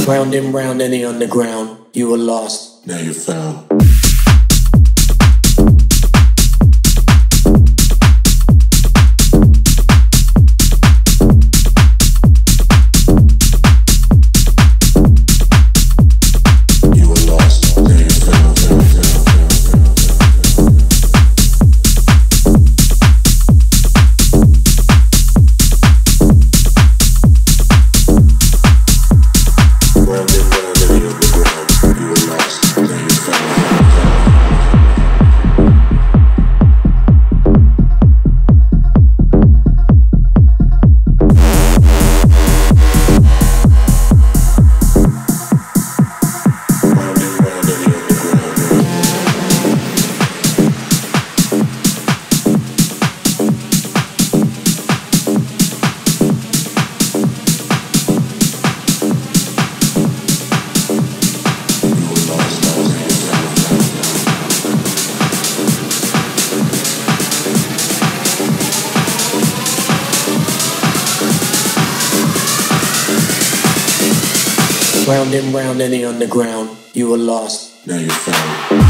Round and round in the underground, you were lost, now you're found. Round and round in the underground, you were lost, now you're found.